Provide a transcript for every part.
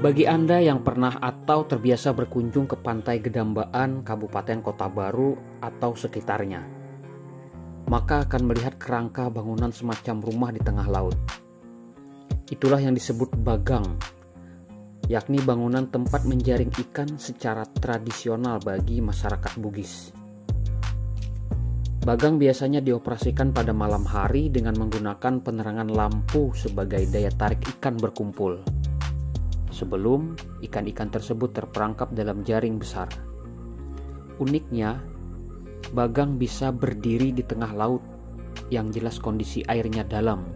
Bagi Anda yang pernah atau terbiasa berkunjung ke Pantai Gedambaan, Kabupaten Kota Baru atau sekitarnya, maka akan melihat kerangka bangunan semacam rumah di tengah laut. Itulah yang disebut bagang, yakni bangunan tempat menjaring ikan secara tradisional bagi masyarakat Bugis. Bagang biasanya dioperasikan pada malam hari dengan menggunakan penerangan lampu sebagai daya tarik ikan berkumpul, sebelum ikan-ikan tersebut terperangkap dalam jaring besar. Uniknya, bagang bisa berdiri di tengah laut yang jelas kondisi airnya dalam.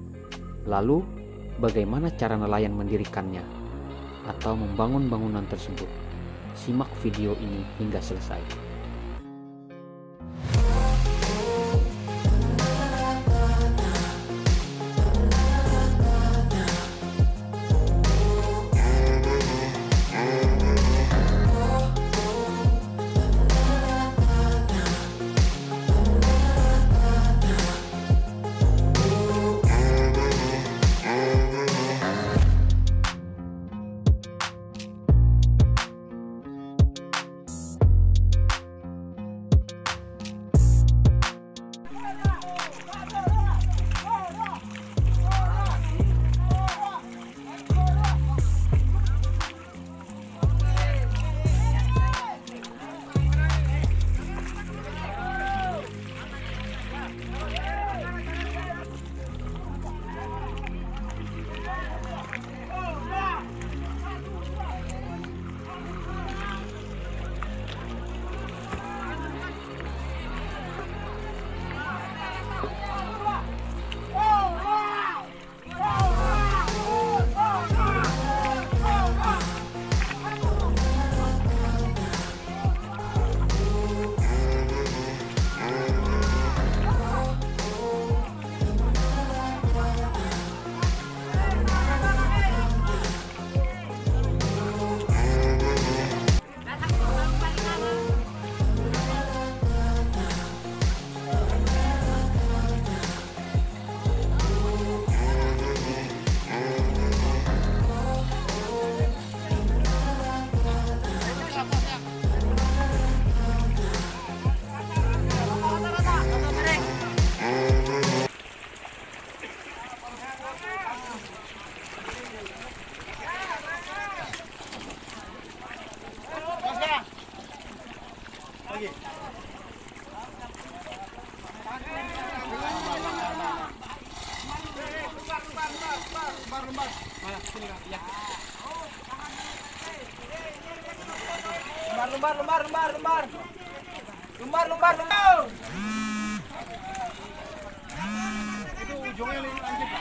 Lalu, bagaimana cara nelayan mendirikannya atau membangun bangunan tersebut? Simak video ini hingga selesai. Lumbar. Itu ujungnya nih, lanjut.